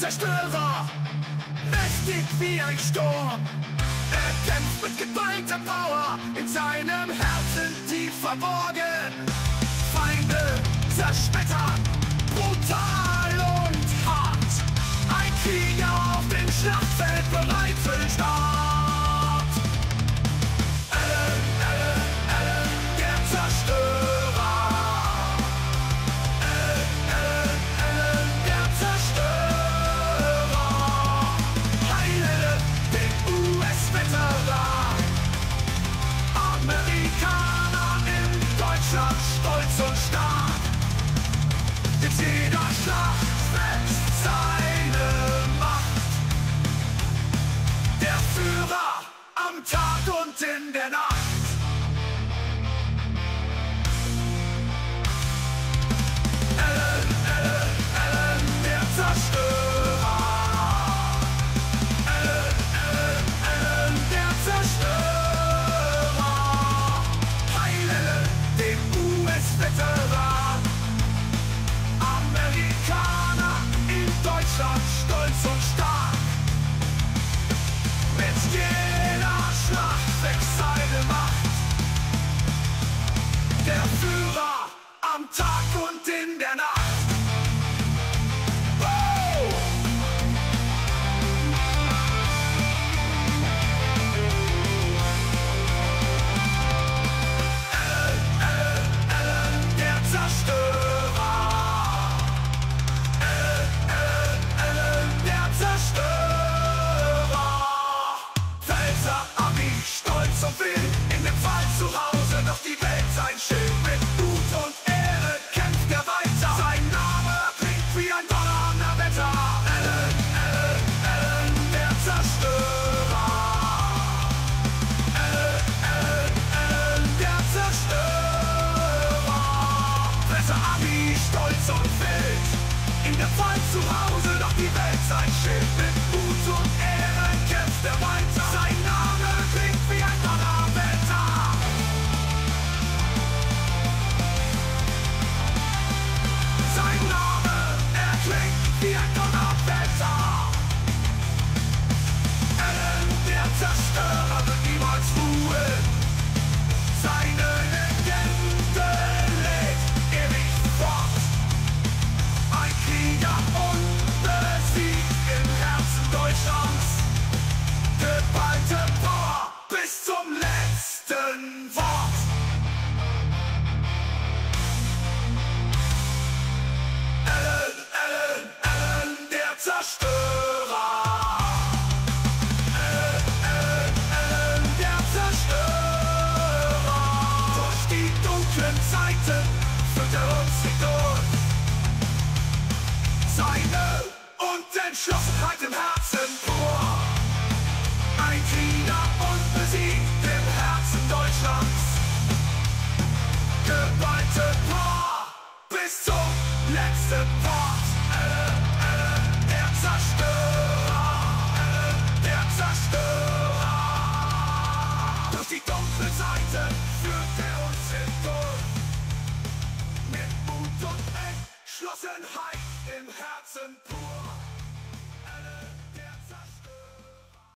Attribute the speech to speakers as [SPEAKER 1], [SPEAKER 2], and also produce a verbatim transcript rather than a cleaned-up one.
[SPEAKER 1] Zerstörer, mächtig wie ein Sturm. Er kämpft mit geballter Power, in seinem Herzen tief verborgen. Feinde zerschmettern, brutal und hart. Ein Krieger auf dem Schlachtfeld, bereit für den Start. Alan, Alan, Alan, der Zerstörer. Alan, Alan, Alan, der Zerstörer. Heile den U S-Veteran. Amerikaner in Deutschland, stolz und stark. In jeder Schlacht wächst seine Macht. Der Führer am Tag und in der Nacht. Alan, Alan, Alan, der Zerstörer. Alan, Alan, Alan, der Zerstörer. Heile den U S-Veteran. Amerikaner in Deutschland, stolz und stark. Mit jeder Schlacht wächst seine Macht. Der Führer am Tag und in der Nacht. Wow! Alan, Alan, Alan, der Zerstörer. Alan, Alan, Alan, der Zerstörer. Pfälzer Armee, stolz und wild, in dem Fall zu Hause, doch die Welt sein Schild. Mit Mut und Ehre kämpft er weiter. Sein Name klingt wie ein Donnerwetter. Alan, Alan, Alan, der Zerstörer. Alan, Alan, Alan, der Zerstörer. Pfälzer Armee, stolz und wild, in dem Fall zu Hause, doch die Welt sein Schild. Mit Mut und Ehre kämpft er weiter. Sein Name klingt wie ein Donnerwetter. Sein Name, er klingt wie ein Donnerwetter. Alan, der Zerstörer.